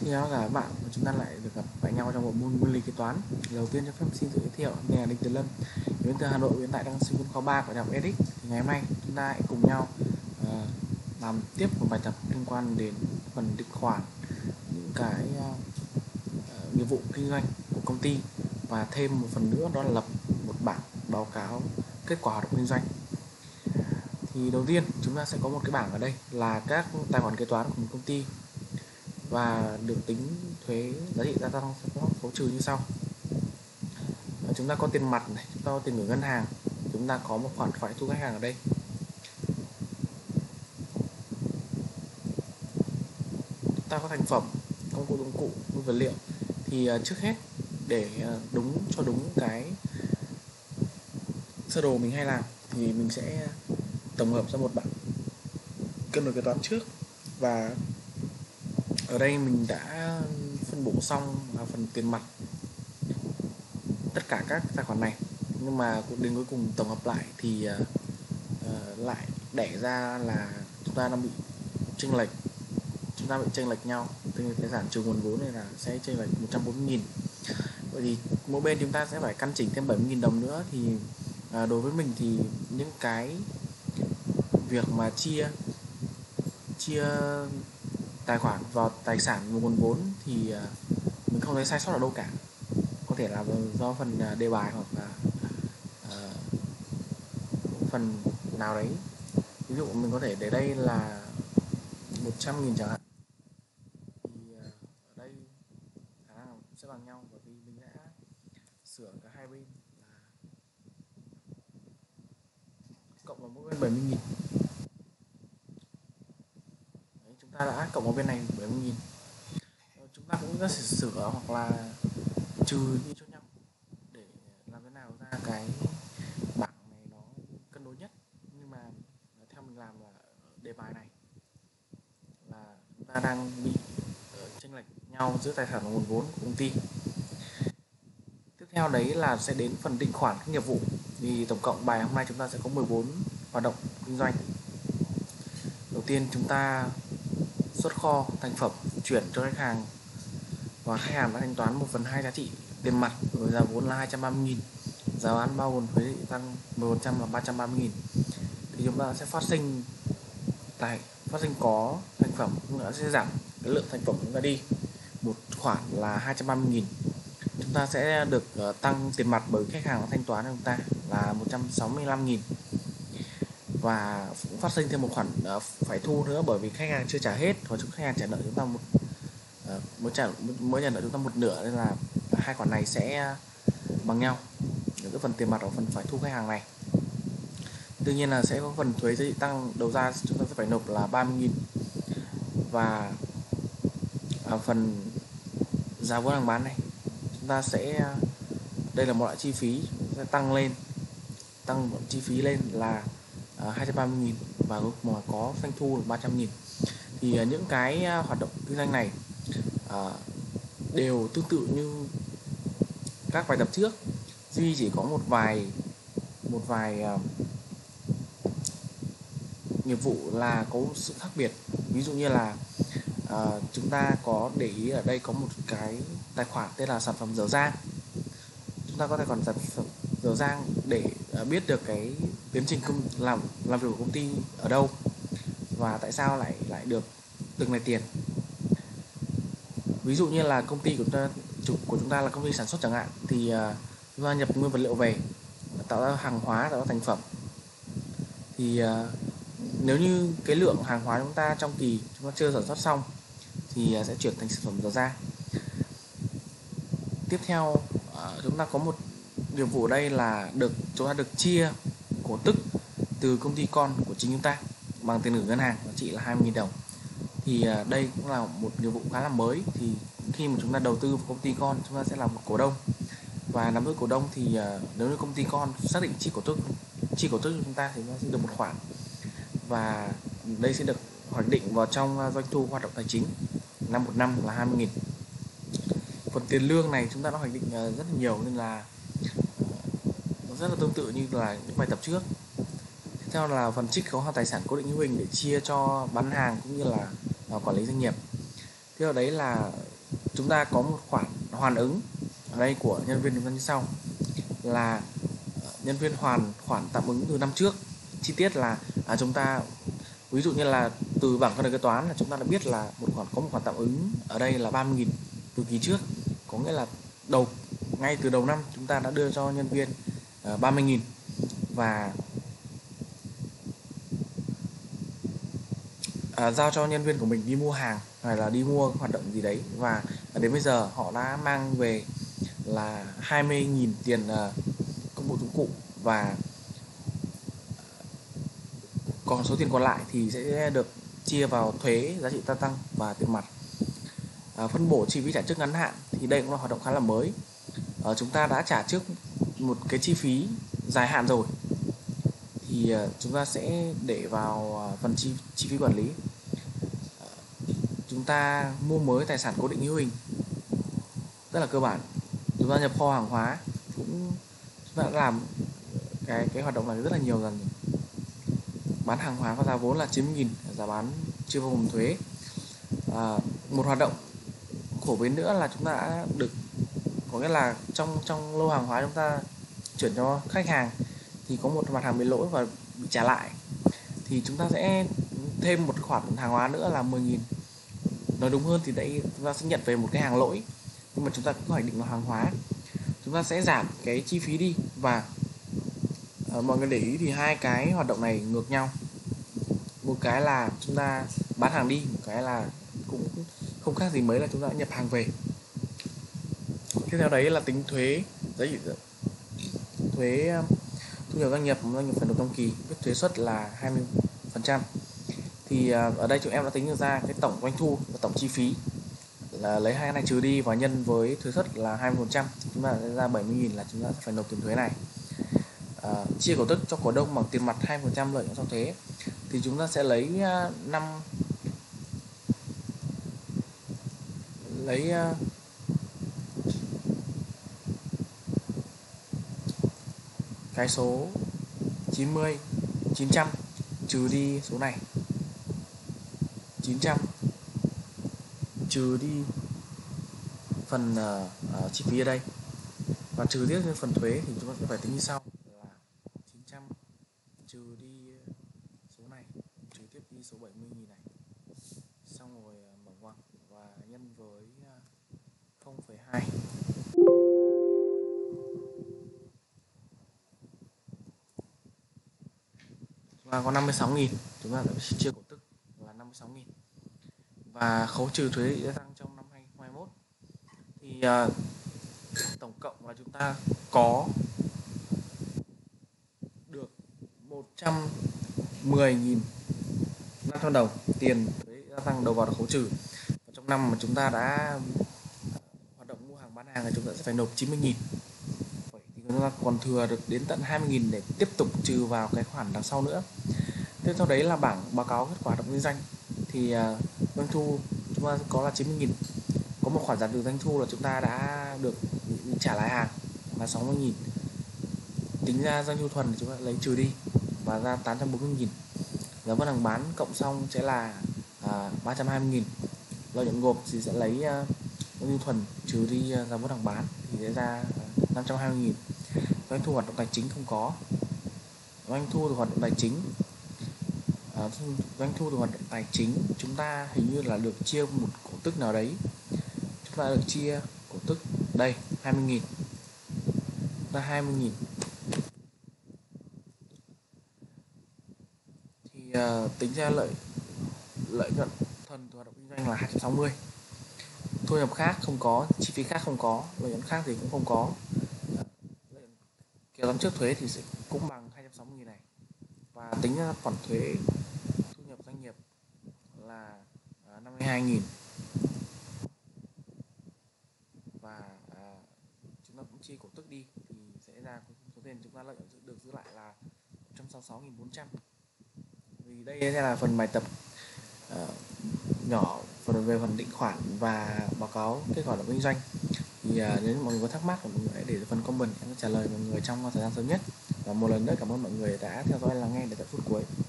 Xin chào cả các bạn, chúng ta lại được gặp lại nhau trong bộ môn nguyên lý kế toán. Đầu tiên cho phép xin tự giới thiệu, mình là Đinh Tiến Lâm, đến từ Hà Nội, hiện tại đang sinh viên khóa 3 của đại học EDIC. Thì ngày hôm nay chúng ta hãy cùng nhau làm tiếp một bài tập liên quan đến phần định khoản, những cái nghiệp vụ kinh doanh của công ty, và thêm một phần nữa đó là lập một bảng báo cáo kết quả hoạt động kinh doanh. Thì đầu tiên chúng ta sẽ có một cái bảng ở đây là các tài khoản kế toán của một công ty và được tính thuế giá trị gia tăng khấu trừ như sau. Chúng ta có tiền mặt này, chúng ta có tiền gửi ngân hàng, chúng ta có một khoản phải thu khách hàng ở đây. Chúng ta có thành phẩm, công cụ dụng cụ, nguyên vật liệu. Thì trước hết để đúng cái sơ đồ mình hay làm thì mình sẽ tổng hợp ra một bảng cân đối kế toán trước, và ở đây mình đã phân bổ xong phần tiền mặt tất cả các tài khoản này, nhưng mà đến cuối cùng tổng hợp lại thì lại đẻ ra là chúng ta bị chênh lệch nhau. Từ tài sản trừ nguồn vốn này là sẽ chênh lệch 140.000. Vậy thì mỗi bên chúng ta sẽ phải căn chỉnh thêm 70.000 đồng nữa. Thì đối với mình thì những cái việc mà chia tài khoản vào tài sản và nguồn vốn thì mình không thấy sai sót ở đâu cả. Có thể là do phần đề bài hoặc là phần nào đấy. Ví dụ mình có thể để đây là 100.000 chẳng hạn, thì ở đây khả năng sẽ bằng nhau, bởi vì mình đã sửa cả hai bên là cộng vào mỗi bên 70.000. Đấy, chúng ta đã cộng vào bên này 70.000. Chúng ta cũng có thể sửa hoặc là trừ đi cho nhau để làm thế nào ra cái bảng này nó cân đối nhất. Nhưng mà theo mình làm là đề bài này là chúng ta đang bị chênh lệch nhau giữa tài sản và nguồn vốn của công ty. Tiếp theo đấy là sẽ đến phần định khoản các nghiệp vụ. Thì tổng cộng bài hôm nay chúng ta sẽ có 14 hoạt động kinh doanh. Đầu tiên chúng ta xuất kho thành phẩm chuyển cho khách hàng, và khách hàng đã thanh toán 1/2 giá trị tiền mặt với giá vốn là 230.000. Giá bán bao gồm thuế tăng 10% là 330.000. Thì chúng ta sẽ phát sinh có thành phẩm, chúng ta sẽ giảm cái lượng thành phẩm chúng ta đi một khoản là 230.000. Chúng ta sẽ được tăng tiền mặt bởi khách hàng đã thanh toán cho chúng ta là 165.000. Và cũng phát sinh thêm một khoản phải thu nữa, bởi vì khách hàng chưa trả hết và khách hàng trả nợ chúng ta mới trả nợ chúng ta một nửa, nên là hai khoản này sẽ bằng nhau, cái phần tiền mặt và phần phải thu khách hàng này. Tuy nhiên là sẽ có phần thuế giá trị tăng đầu ra chúng ta sẽ phải nộp là 30.000, và phần giá vốn hàng bán này chúng ta sẽ, đây là một loại chi phí sẽ tăng chi phí lên là 230.000, và cuối cùng có doanh thu là 300.000. Thì những cái hoạt động kinh doanh này đều tương tự như các bài tập trước, duy chỉ có một vài nghiệp vụ là có sự khác biệt. Ví dụ như là chúng ta có để ý ở đây có một cái tài khoản tên là sản phẩm dở dang. Chúng ta có tài khoản sản phẩm dở dang để biết được cái tiến trình làm việc của công ty ở đâu và tại sao lại được từng này tiền. Ví dụ như là công ty của chúng ta là công ty sản xuất chẳng hạn, thì chúng ta nhập nguyên vật liệu về tạo ra hàng hóa, tạo ra thành phẩm. Thì nếu như cái lượng hàng hóa chúng ta trong kỳ chúng ta chưa sản xuất xong thì sẽ chuyển thành sản phẩm dở dang. Tiếp theo chúng ta có một nghiệp vụ ở đây là chúng ta được chia cổ tức từ công ty con của chính chúng ta bằng tiền gửi ngân hàng, giá trị là 20.000 đồng. Thì đây cũng là một nghiệp vụ khá là mới. Thì khi mà chúng ta đầu tư vào công ty con, chúng ta sẽ là một cổ đông, và nắm giữ cổ đông thì nếu như công ty con xác định chi cổ tức cho chúng ta thì nó sẽ được một khoản, và đây sẽ được hoạch định vào trong doanh thu hoạt động tài chính một năm là 20.000. Phần tiền lương này chúng ta đã hoạch định rất là nhiều, nên là nó rất là tương tự như là những bài tập trước. Tiếp theo là phần trích khấu hao tài sản cố định hữu hình để chia cho bán hàng cũng như là quản lý doanh nghiệp. Tiếp theo đấy là chúng ta có một khoản hoàn ứng ở đây của nhân viên kinh doanh như sau là nhân viên hoàn khoản tạm ứng từ năm trước. Chi tiết là chúng ta ví dụ như là từ bảng cân đối kế toán là chúng ta đã biết là có một khoản tạm ứng ở đây là 30.000 từ kỳ trước, có nghĩa là ngay từ đầu năm chúng ta đã đưa cho nhân viên 30.000 và giao cho nhân viên của mình đi mua hàng hay là đi mua hoạt động gì đấy, và đến bây giờ họ đã mang về là 20.000 tiền công cụ dụng cụ, và còn số tiền còn lại thì sẽ được chia vào thuế, giá trị gia tăng và tiền mặt. Phân bổ chi phí trả trước ngắn hạn thì đây cũng là hoạt động khá là mới. Chúng ta đã trả trước một cái chi phí dài hạn rồi thì chúng ta sẽ để vào phần chi phí quản lý. Chúng ta mua mới tài sản cố định hữu hình rất là cơ bản. Chúng ta nhập kho hàng hóa chúng ta đã làm cái hoạt động này rất là nhiều lần. Bán hàng hóa có giá vốn là 90.000, giá bán chưa bao gồm thuế. Một hoạt động phổ biến nữa là chúng ta đã được, có nghĩa là trong lô hàng hóa chúng ta chuyển cho khách hàng thì có một mặt hàng bị lỗi và bị trả lại, thì chúng ta sẽ thêm một khoản hàng hóa nữa là 10.000. Nói đúng hơn thì đây chúng ta sẽ nhận về một cái hàng lỗi, nhưng mà chúng ta cũng phải định vào hàng hóa. Chúng ta sẽ giảm cái chi phí đi, và mọi người để ý thì hai cái hoạt động này ngược nhau. Một cái là chúng ta bán hàng đi, một cái là cũng không khác gì mấy là chúng ta nhập hàng về. Tiếp theo đấy là tính thuế thuế thu nhập doanh nghiệp phải nộp trong kỳ, biết thuế suất là 20%. Thì ở đây chúng em đã tính được ra cái tổng doanh thu và tổng chi phí, là lấy hai cái này trừ đi và nhân với thuế suất là 20%, chúng ta sẽ ra 70.000 là chúng ta phải nộp tiền thuế này. Chia cổ tức cho cổ đông bằng tiền mặt 2% lợi nhuận sau thuế, thì chúng ta sẽ lấy cái số 900 trừ đi số này, 900 trừ đi phần chi phí ở đây và trừ tiếp lên phần thuế, thì chúng ta sẽ phải tính như sau là 900 trừ đi số này, trừ tiếp đi số 70.000 này, xong rồi mở ngoặc và nhân với 0,2. Chúng ta có 56.000, chúng ta sẽ chia cổ tức là 56.000 và khấu trừ thuế gia tăng trong năm 2021 thì tổng cộng là chúng ta có được 110.500 đồng tiền thuế gia tăng đầu vào được khấu trừ. Và trong năm mà chúng ta đã hoạt động mua hàng bán hàng thì chúng ta sẽ phải nộp 90.000, thì chúng ta còn thừa được đến tận 20.000 để tiếp tục trừ vào cái khoản đằng sau nữa. Tiếp theo đấy là bảng báo cáo kết quả hoạt động kinh doanh, thì doanh thu chúng ta có là 90.000, có một khoản giảm trừ doanh thu là chúng ta đã được bị trả lại hàng là 60.000, tính ra doanh thu thuần thì chúng ta lấy trừ đi và ra 840.000. Giá vốn hàng bán cộng xong sẽ là 320.000. Lợi nhuận gộp thì sẽ lấy doanh thu thuần trừ đi giá vốn hàng bán thì sẽ ra 520.000. Doanh thu hoạt động tài chính không có. Doanh thu từ hoạt động tài chính chúng ta hình như là được chia một cổ tức nào đấy, chúng ta được chia cổ tức đây 20.000, ra 20.000 thì tính ra lợi nhuận thuần từ hoạt động kinh doanh là 260. Thu nhập khác không có, chi phí khác không có, lợi nhuận khác thì cũng không có. Kéo toán trước thuế thì sẽ cũng bằng 260.000 này, và tính ra khoản thuế thu nhập doanh nghiệp là 52.000, và chúng ta cũng chia cổ tức đi thì sẽ ra số tiền chúng ta lợi nhuận được giữ lại là 166.400. Vì đây là phần bài tập nhỏ về phần định khoản và báo cáo kết quả hoạt động kinh doanh, thì nếu mọi người có thắc mắc mọi người hãy để phần comment, em sẽ trả lời mọi người trong thời gian sớm nhất. Và một lần nữa cảm ơn mọi người đã theo dõi lắng nghe đến tận phút cuối.